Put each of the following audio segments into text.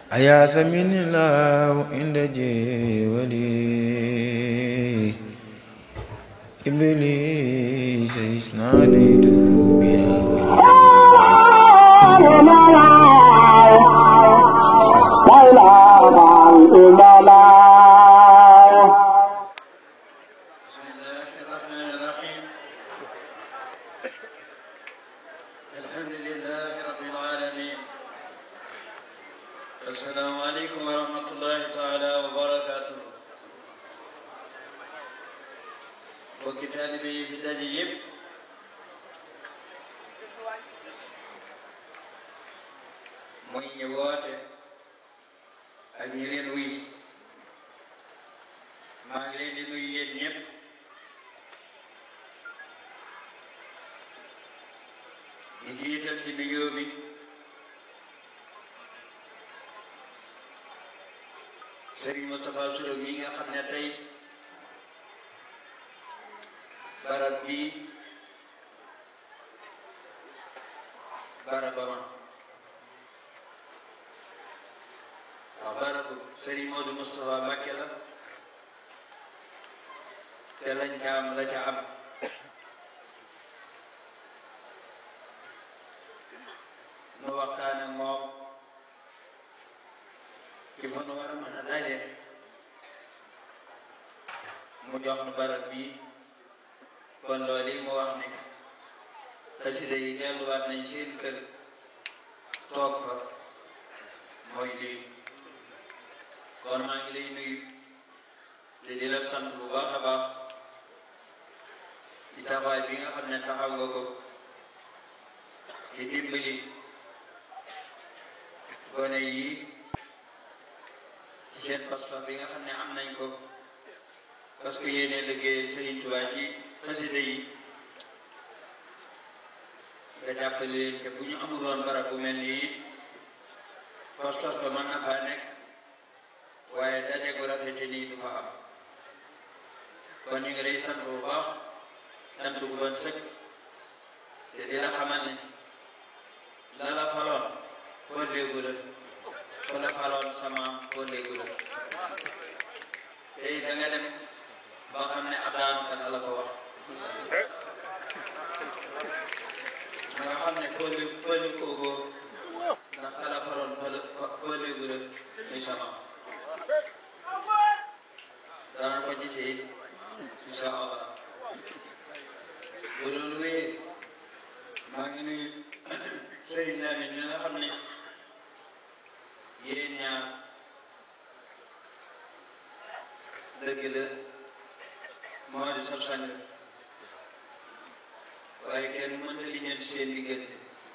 أيا سمين الله عند جولي إبليس إسناديته بيا السلام عليكم ورحمة الله تعالى وبركاته. وكتابي في الدجيب muy ñëwoote ak ñi leen wuy maa ngi leen di nuyu yéen ñëpp di jiital ci nuyoo bi Serigne Moustapha Sourou mi nga xam ne tey barab bii barabama waaw barabu Serigne Modou Moustapha Mbacké la te lañ ca am la ca am nu waxtaan ak moom ci fa nu war a mën a daje mu jox nu barab bii kon loolu yi mu wax ne xasida yi delluwaat nañ seen kër toog fa mooy lii kon maa ngi lay nuyu te di la sant bu baax a baax ci taxawaay bi nga xam ne taxaw nga ko ci dimbali gone yi ci seen pas-pas bi nga xam ne am nañ ko parce que yéene liggéey Serigne Touba ci xasida yi nga jàppale leen te bu ñu amuloon barab bu mel nii pas-pas ba mën na faa nekk waaye daje gu rafete nii du fa am kon ñu ngi lay sant bu baax sant gu bon sëkk te di la xamal ne la la faloon koo léegu la ku la faloon samaam koo léegu la tey da nga dem ba xam ne ab daanukat la ko wax nga xam ne pëli koogoo ndax ka la faloon koo léegu la muy samaam dana ko gisee insha Allah bu loolu wéyee maa ngi nuyu Serigne Lamine mi nga xam ne yéen ñaar dëgg la moo di sab sang waaye kenn mënta liggéey seen diggante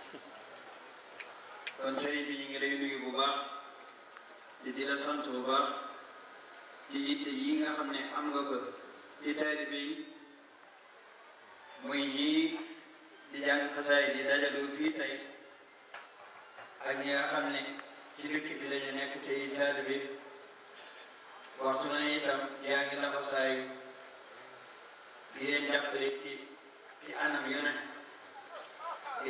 kon Serigne bi ñu ngi lay nuyu bu baax te di la sant bu baax ci yitte yi nga xam ne am nga ko ci taalibe yi muy ñii di jàng xasaay di dajaloo fii tey ak ñi nga xam ne ci dëkk bi lañu nekk tey taalibe waxtu na itam yaa ngi la xasaayu di leen jàppale ci anam yu ne di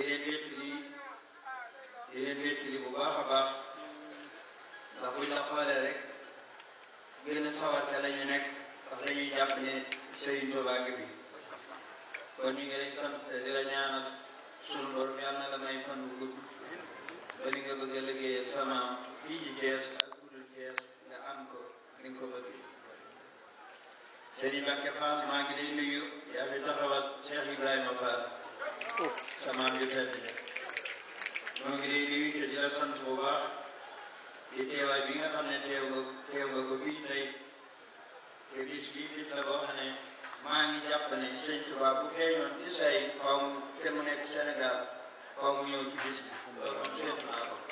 leen wéttali bu baax a baax ndax buñ la xoolee rek gën a sawarte la ñu nekk ndax dañuy jàpp ne Serigne Touba ngi fi kon ñu ngi lay sant te di la ñaanal sunu borom yàlla na la may fan bu gudd ba li nga bëgg a liggéeyal sama fii ci Thiès ak kudul Thiès nga am ko ni nga ko bëgg. Serigne Mbacké Fall maa ngi lay nuyu yaa fi taxawal Cheikh Ibrahima Fall sama am ju tedd moo ngi lay nuyu te di la sant bu baax ci teewaay bi nga xam ne teew nga ko fii tey te bis la boo xam ne maa ngi jàpp ne Sëñ Tuubaa bu feeñoon ci say xaw mu te mu nekk Sénégal xaw mu ñëw ci bis bi loolu moom seetu naa ko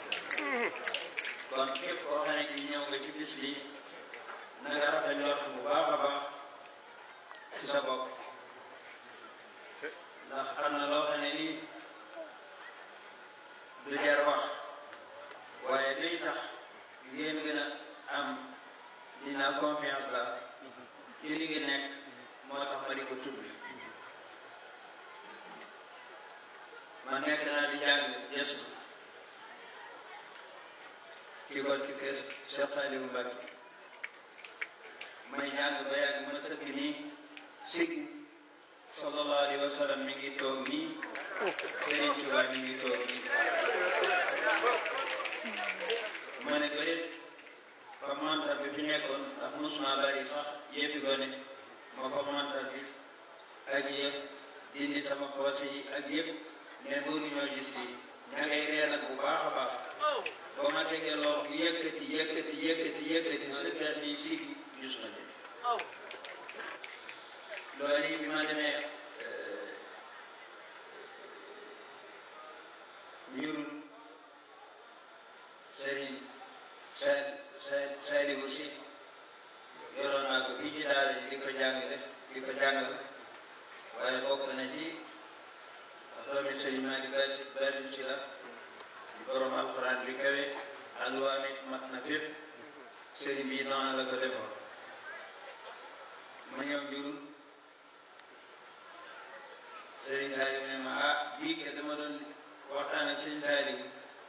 kon képp koo xam ne ki ñëw nga ci bis bi na nga rafet njort bu baax a baax ci sa bopp ndax am na loo xam ne nii du jar wax waaye luy tax ngeen gën a am dina confiance la ci li ngeen nekk moo tax ma di ko tudd ma nekk naa di jàng gëstu ci gol ci kër Cheikh Saliou Mbacké may jàng ba yàgg ma sëgg nii sigg sallallahu alayhi wa sallam mi ngi toog nii Serigne Touba mi ngi toog nii ma ne bërit fa montar bi fi nekkoon ndax musuma bari sax yëppi gone ma fa montar bi ak yëpp dindi sama poos yi ak yëpp mais bëggu ñoo gis lii ña ngay ree nag bu baax a baax ba ma tegee loxo yëkkati sëggaat nii sigg gis na de loolu yi bi ma demee njurul Serigne Saliou si yoroon naa ko fii ci daara ji di ko jàngal waaye bokk na ci doomi Serigne maa di basin si la di borom alxuraan bi kawe alluwaam it mat na fépp Serigne bii noonu la ko defoon ma ñëw njurul Serigne Saliou ne ma bii ke dama doon waxtaan ak Serigne Saliou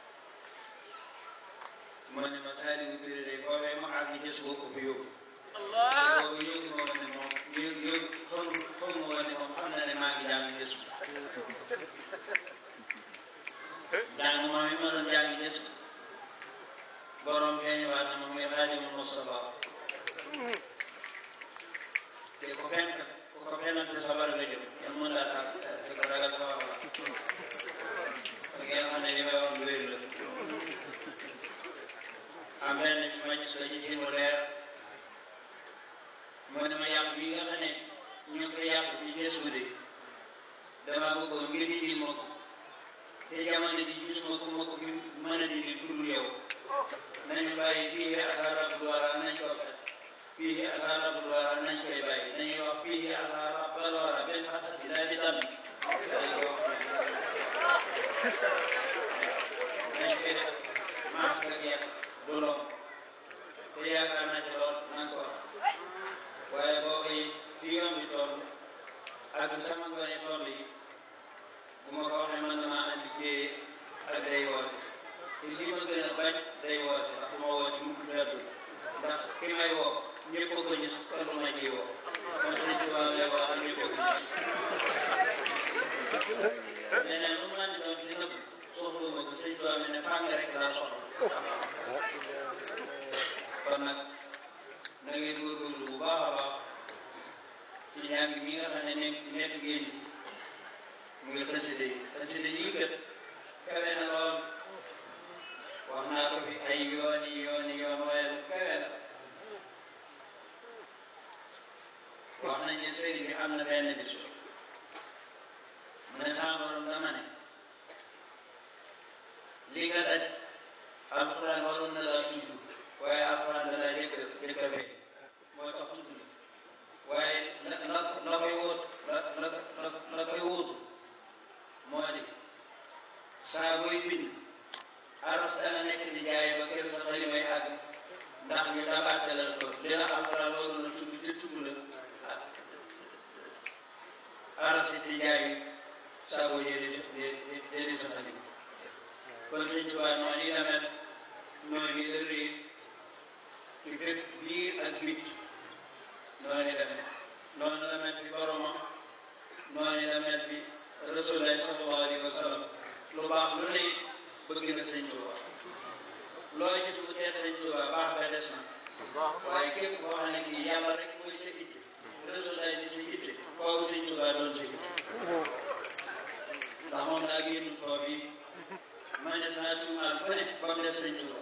ma ne ma Saliou Touré de foofee ma àgg gis boo ko fi yóbbu boobu yóbbu ma woon ne moom xamu woon ne moom xam na ne maa ngi jàng gis jàng moom mi ma doon jàng gis borom feeñuwaat na ma muy Xaadimu Mustafa te ku ko fenante sabar nga jëm kenn mën laa tàgg te ko ragal sa wax la ngeen xam ne li may wax lu wér la am benn ci ma gis ko ci mu leer mu ne ma yàq bi nga xam ne ñu ngi koy yàq ci gëstu de dama bëggoon nga dindi ma ko te jamono ji gisuma ko ma ko fi mën a dindi pour yow nañu bàyyi fii asarabul wara nañ ko fii asarabul wara nañ koy bàyyi dañuy wax fii asarabul wara benn xasat bi daal di dam dañ ko wax nañ koy def masque ak yàq du lom te yaakaar naa ci lool man ko waaye boobu yi fi yoon bi toll ak sama ngone toll yi bu ma ko waxee man damaa andi téye ak day woote te li ma gën a bañ day woote ndax ma woote mukk teddu ndax ki may woo ñëpp a ko gis kon lu ma ciy woo kon Sëñ Tuubaa lay woo ak ñëpp a ko gis leneen lu man di doon ci nëbb soxla ma ko Sëñ Tuubaa mi ne fàng rek laa soxla kon nag na ngeen góorgóorlu bu baax a baax ci njàng mi nga xam ne nekk ngeen ci mu ngi xasida yi kat kawe na lool wax naa ko fi ay yoon waaye lu kawe la wax nañ ne sëriñ bi am na benn bis mu ne sama borom dama ne li nga daj alxuraan waroon na laa tudd waaye alxuraan da laa jëkk a fee moo tax tudd la waaye la koy wóotu moo di saa booy bind aras dana nekk di jaay ba kër sa xali may àgg ndax ñu dabaatelal ko dina alxuraan waroon na tudd te tudd la aras it di jaay saa boo jëlee sa xali kon Sëñ Tuubaa noonu yi la mel noonu yi la réer ci fépp biir ak bit noonu la mel noonu la mel fi boromam noonu la mel fi Rasulullah sallallahu alayhi wa sallam lu baax lu ne bëgg na Sëñ Tuubaa loo gis mu teet Sëñ Tuubaa baax nga des na waaye képp koo xam ne kii yàlla rek mooy sa itte Rasulullah di sa itte kooku Sëñ Tuubaa doon sa itte ndax moom daa génn foofu yi ma ne saa tuumaal ba ne ba mu def Sëñ Tuubaa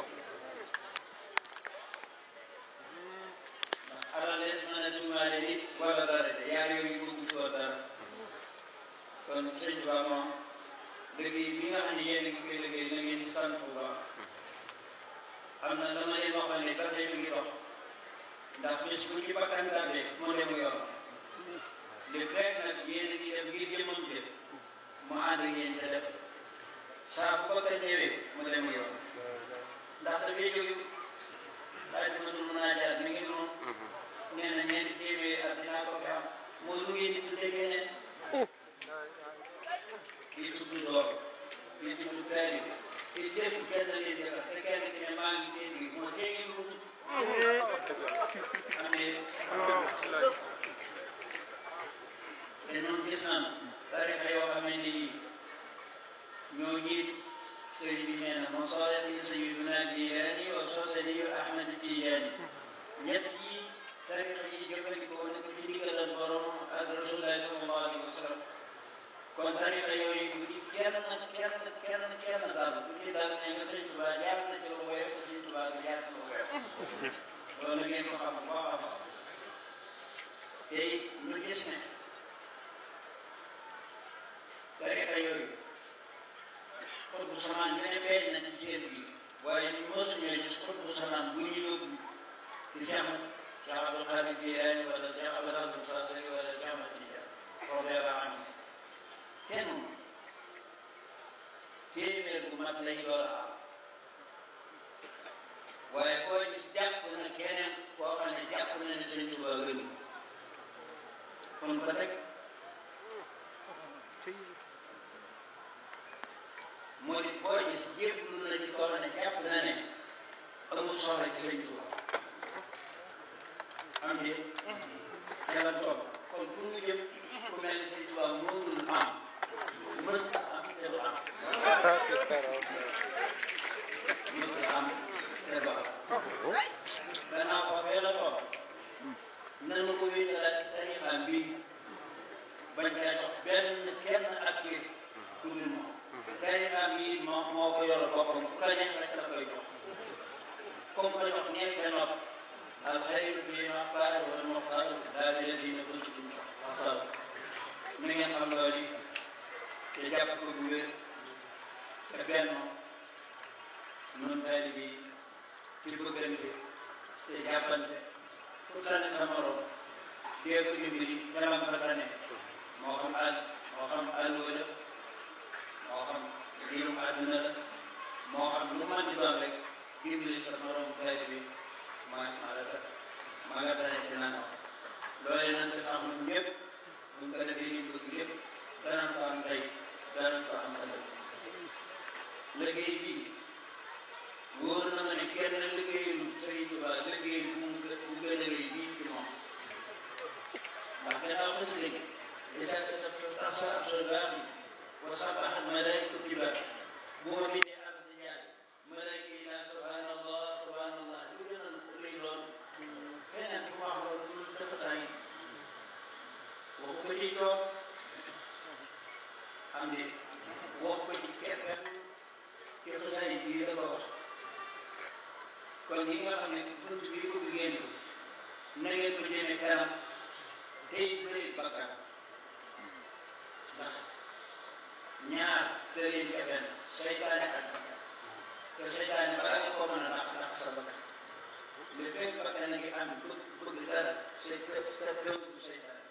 ndax alal lees mën a tuumaale nit wala dara de yaar yooyu bëggu too dara kon Sëñ Tuubaa moom liggéey bi nga xam ne yéen a ngi koy liggéey na ngeen ci sant bu baax am na dama leen waxoon ne ba tey mi ngi dox ndax bis bu ci bakkan tàbbee mu demu yoon li fekk nag yéen a ngi def ngir jëmam jëf mu ànd ngeen ca def saa bu bakkan ñëwee mu demu yoon ndax dafay jóge xaatimatul munaajaat mi ngi noonu nee na ñeenti téeméeri at dinaa ko fi am mooy lu ngeen di tuddee keneen kii tudd doom kii tudd taalibe te lépp kenn leen defar te kenn ki ne maa ngi teen bi moo tee ngeen ko tudd te noonu gis nañu tarixa yoo xam ne nii ñoo jiit sëriñ bi nee na moo soole ni Sayyiduna Jilaani wa soosani Ahmad Tijaani ñett yi tarixa yi jëfandikoo na ko ci ndigalal borom ak Rasulullah sallallahu alayhi wa sallam kon tarixa yooyu bu ci kenn daal bu ci daal ne nga Sëñ Tuubaa jaar na ci lu woyof Sëñ Tuubaa bi jaar na lu woyof loolu ngeen ko xam bu baax a baax te ñu gis ne tarixa yooyu xutbu samaan ñu ne feeñ na ci seen bi waaye ñu mosuñoo gis xutbu samaan bu ñu yóbbu ci Cheikh Abdul Qadir Jilaani wala Cheikh Abdul Aziz Saasari wala Cheikh Ahmad Tijaan radiyallaahu anhu kenn téeméer bu mat lay door a am waaye koo gis jàpp na keneen koo xam ne jàpp na ne Sëñ Tuubaa gën kon ko teg moo di koo gis jébbalu na ci koo xam ne jàpp na ne amul soxla ci Sëñ Tuubaa am de yàlla toog kon pour nga jëm ku mel ne Sëñ Tuubaa mënul am mës am te du am mës am te du am gannaaw ko fee la toog nanu ko wéetalaat ci tarixam bii bañ caa jox kenn ak kii ku dul moom tarixam bii moo ko yor boppam ku la neex rek la koy jox comme ko jox ñeent sa nopp الخير فيما قال والمختار لا بالذين كنتم تختارون na ngeen xam loolu te jàpp ko bu wér te benn noonu taalibe yi ci bëggante te jàppante ku tane sa morom dee ko dimbali jalam fa tane moo xam àll wala moo xam diirum àdduna la moo xam lu man di doon rek dimbali sa morom taalibe bi ma nga tane ci nangam loolee nag te sax ñun ñëpp buñ ko defee liñ bëgg lépp danañ ko am tey danañ ko am ëllëg liggéey bii wóor na ma ne kenn liggéeyu Sëriñ Tuubaa liggéey bu gën a rëy bii ci moom ndax gannaaw xës léegi isa katabtu tasa absolbaaxi wa sabaxat malaayika tibaat bu ma bindee ab di jaay malaayika yi naan subhanallah subhanallah lu gën a rëy lool keneen bu wax loolu lu dafa saa yi wax ko ci toog am de wax ko ci keppem ci xasaay bii la ko wax kon yi nga xam ne bunt bi ko ngeen ko na ngeen ko jëme kanam tey bëri bakkan ndax ñaar te leen jafen seytaane ak bakkan te seytaane balaa nga ko mën a dàq sa bakkan le fekk bakkan na ngi am bëgg dara tëb bu seytaane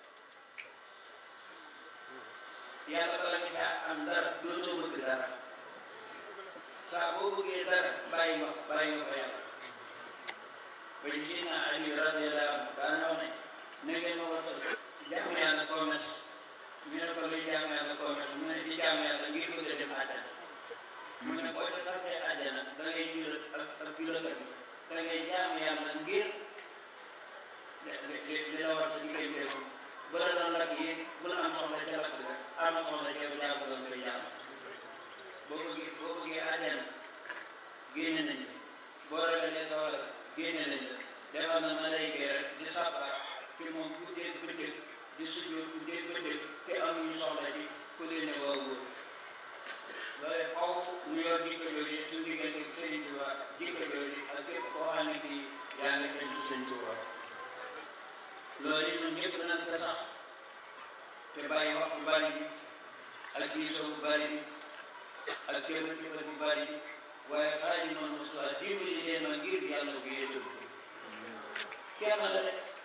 yàlla bala nga caa am dara dootoo bëgg dara saa boo bëggee dara bàyyi nga ko yàlla ba ci Seydina Ali radiyallahu anhu daana wax ne ngeen ma war a jaamu yàlla commerce ñu ne ko luy jaamu yàlla commerce mu ne di jaamu yàlla ngir bëgg a dem àjjana mu ne boo ca santee àjjana da ngay jur ak julakat bi da ngay jaamu yàlla ngir li la war sa diggante ko ba la doon lakk yi bu la am soxla ca lakk ga am soxla ca jaamu doon koy jaamu boo bëggee àjjana génne nañu boo ragalee sawara génne nañ la defal na malayka rek di sàbbaat te moom guddeeg bëccëg di sujjóot guddeeg bëccëg te amuñu soxla ci ku leen ne waaw góor loolu xaw mu yor jikko jooju suñu diggante Sëriñ Tuubaa jikko jooju ak képp koo xam ne kii yaa ngi xëy ci Sëriñ Tuubaa loolu it ñun ñëpp nañ ko sax te bàyyi wax bu bari bi ak diisoo bu bari bi ak képp bu bari bi waaye xaaji noonu Moussa dimbali leen ma ngir yàlla bu yéetul kenn la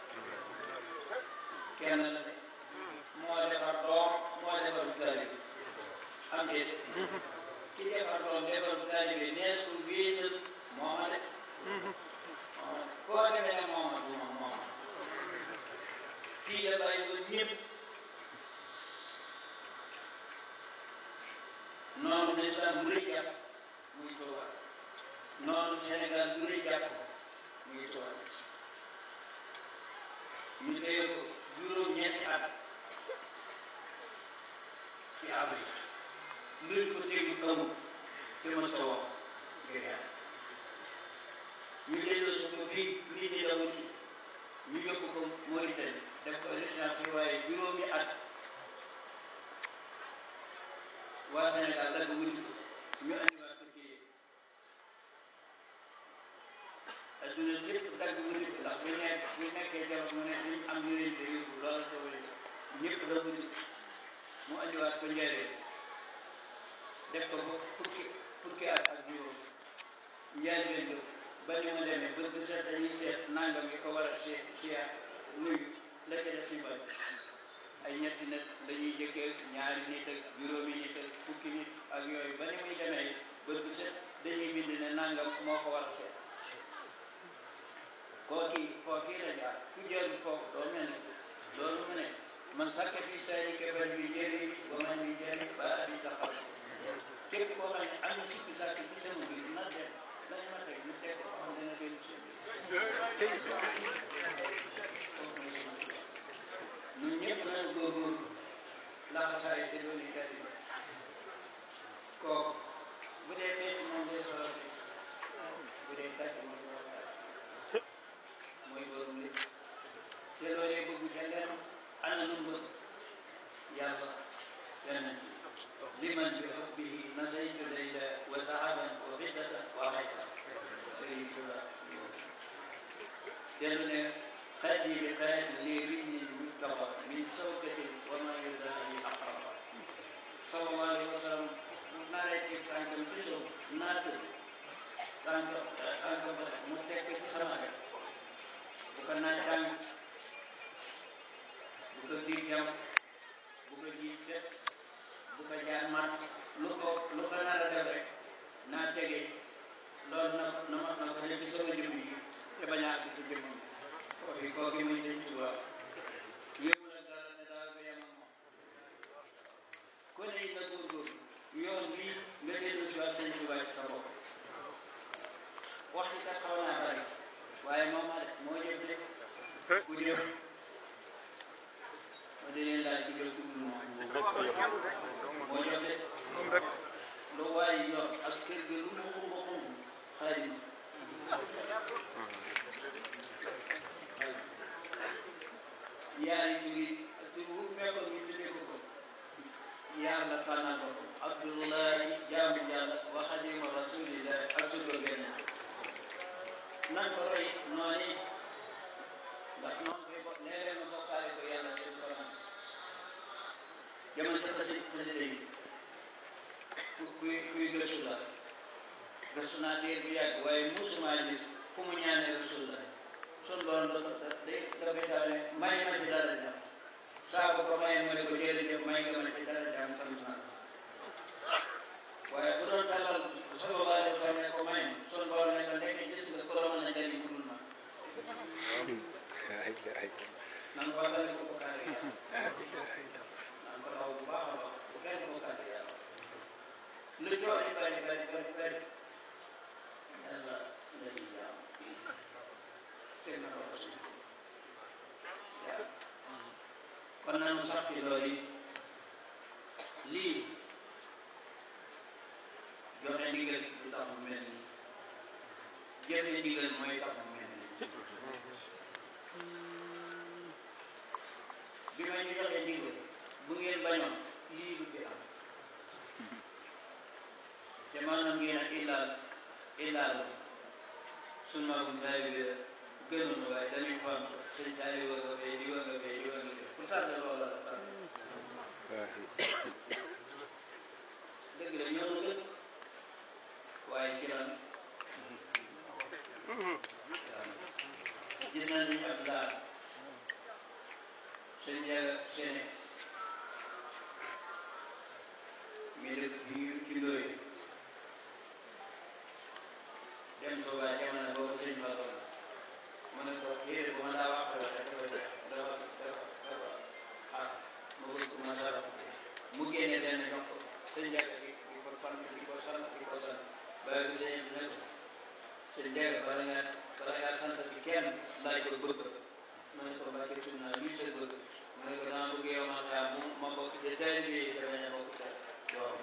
de moo defar doom moo defar taalibe am déet ki defar doom defar taalibe nees ku wéetal mooma de koo defee ne mooma du mooma kii la bàyyi woon ñëpp noonu lislaam bu rëy jàpp muy Sénégal bu rëy jàpp muy tubaab ñu téye ko juróom-ñetti at ci Afrique luñ ko dégg amul te mos a wax ngir yàlla ñu delloo si ko fii lii di la wuti ñu yóbbu ko Mauritanie def ko résidence waaye juróomi at waa Sénégal la ko wuti ko ñu andiwaat ko ci adduna si yëpp dagg wuti ko ndax bu nekkee jamono ne dañ am ñu leen te yóbbu loolu te wala ñëpp la wuti ko mu andiwaat ko njëriñ def ko fukki at ak juróom njëriñ leen ba ni mu demee ba bu set dañuy seet nangam yi ko war a seet nuyu la ca def ci bañ ay ñetti nit dañuy jëkkee ñaari nit ak juróomi nit ak fukki nit ak yooyu ba ni muy demee ba bu set dañuy bind ne nangam moo ko war a seet kookii la jaar ku jël foofu doo mel ne loolu mu ne man sàkk bi say kebal bi jëri ba man bi jëri ba bi taxaw képp koo xam ne am na sikki sàkk ci sama bi na def lañ ma teg ñu teg ko xam dina dellu si ñun ñëpp nañu góorgóorlu laxasaay te doon yi gàddi kooku bu dee fekk moom day solo si bu dee tàcc moom du wax mooy borom lépp te loolee bëggu ca lenn ana nu bëgg yàlla leneen liman bi hubbihi nasaytu layla wa zahaban wa fiddatan wa xayran sëriñ Tuuba dellu ne xaddi bi xayat li rijlin mustafa min sawkatin wa ma yudahi aqraba sallallahu alayhi wa sallam naree teg tànkam ci suuf naat tànkam mu teg ko ci sama def bu ko naaj tàng bu ko diig jam bu ko jiit def bu ko jaar mat lu ko nar a def rek naa tegee loolu na ko def ci sama jëmm yi te bañ a àgg ci jëmmam kooki muy sëñ Tuuba yëngu la dara te daal ba yem ak moom ku ne it nga góorgóorlu yoon bii nga dellu si waat sëñ Tuuba ci sa bopp wax ci kat xaw naa bari waaye moom moo jëf de ku jëf ma di leen laaj ku jëf ku dul moom moo jëf de lu waaye yor ak kër gi lu mu xumba xumb xarit yaari tur yi tur bu fekkoon ñu tuddee ko ko yàlla tànnal ko Abdullahi jaamu yàlla wa xadimu rasulillah ak sudo benn nan ko roy noonu ndax noonu koy bokk léeg-léeg ma bokkaale ko yàlla te du ko man jamono ci xasida yi kuy gëstu la gëstu naa diir bu yàgg waaye musuma gis ku mu ñaanee rasulillah sun borom dafay taw ne may ma ci dara jàmm saa bu ko may ma ne ko jërëjëf may nga ma ci dara jàmm sant naa waaye bu doon talal sallallahu alayhi wa sallam ne ko may ma sun borom ne ko nekk gis nga ko la mën a jëriñ ku dul ma nan ko waxal ko bokkaale yàlla nan ko raw bu baax a baax bu kenn bokkaale yàlla lu joori bari yàlla lañuy jaam kenn na ko suñu kon nanu sax ci loolu lii joxe ndigal du tax mu mel nii jëfe ndigal mooy tax mu mel nii bi ma ñu joxe ndigal bu ngeen bañoon lii du fi am te maanaam ngeen ak illaal sunu magum taalibe gënoon waaye dañuy faam sëñ taalibe wa nga fee di wa nga fee di wa nga fee pour tardé loola la tardé dëgg la ñoo na gën waaye ci lan gis nañ ni ab laal sëñ Njaga Sene mi dëkk fii ci Ndoye dem Tuubaa jamono boobu sëñ Ba doon mu ne ko yére bu ma daa wax dafa ma bëgg ko ma sara mu génne benn jox ko sëñ Njaga di ko fan di ko sant ba sëñ bi ne ko sëñ Ndiaye bala ngaa sant ci kenn laaj ko bëgg ma ne ko Mbacke tudd naa luy sa bëgg ma ne ko dama bëgg yow man xaar ma bokk te teel bi te bañ a bokk te doom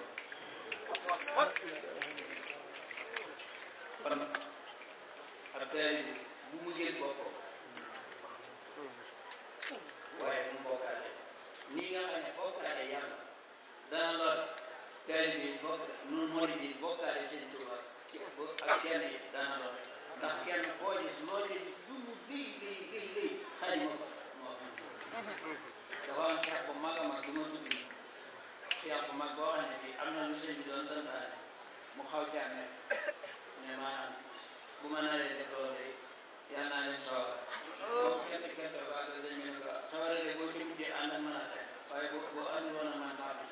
kon ab teel bi bu mu jël boppam waaye mu bokkaale nii nga xam ne bokkaale yàlla dana lor teel bi bokk nun mori bi bokkaale sëñ Tuuba ak kenn yi dana lor ndax kenn koo gis loo ci lu mu gëy xaj ma ko moo xam dafa am xeex bu mag a mag bi ma tudd xeex bu mag boo xam ne bi am na lu sëñ bi doon santaane mu xaw caa nekk ne maanaam bu ma naree def loolu de yal naa leen sawar boo kente ba ga sëñ bi ne ko sawara de boo ci mujjee ànd ak mën a teg waaye boo ànd woon a man tax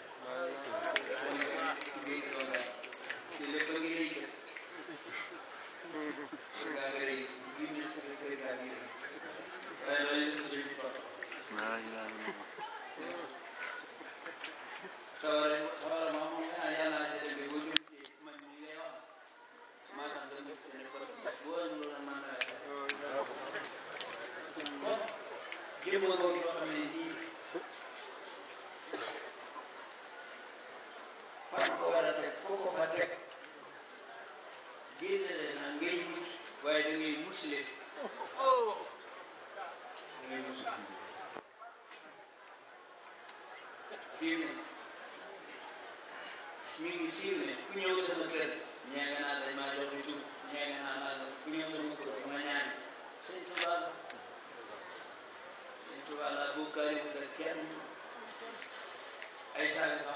ci biir loolu ci lépp a ngi rëy gaa ngi rëy bi ñu ci kër gaa ngi rëy waaye loolu yëpp sëñ bi topp sawara moom yàlla naa ci dem boo jëm ci man mi lay wax maa tax nga ñëpp ne ko boo ànd woon a man tax jëmm boobu yoo xam ne nii fan ko war a teg foo ko fa teg génne leen nag ngay mucc waaye da ngay mucc leen da ngay mucc fii ne ñu ngi siiw ne ku ñëw sama kër ñee nga naan dañ maa jox tur ñee nga naan naa ku ñëw sama kër ma ñaan sëñ Tuubaa la sëñ Tuubaa la bokkaale ko kenn ay saaga